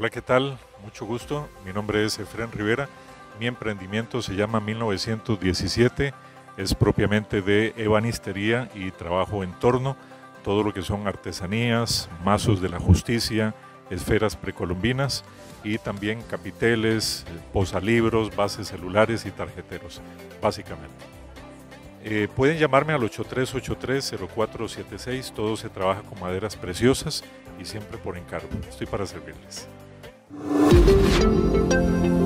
Hola, ¿qué tal? Mucho gusto. Mi nombre es Efren Rivera. Mi emprendimiento se llama 1917. Es propiamente de ebanistería y trabajo en torno. Todo lo que son artesanías, mazos de la justicia, esferas precolombinas y también capiteles, posalibros, bases celulares y tarjeteros, básicamente. Pueden llamarme al 8383-0476. Todo se trabaja con maderas preciosas y siempre por encargo. Estoy para servirles.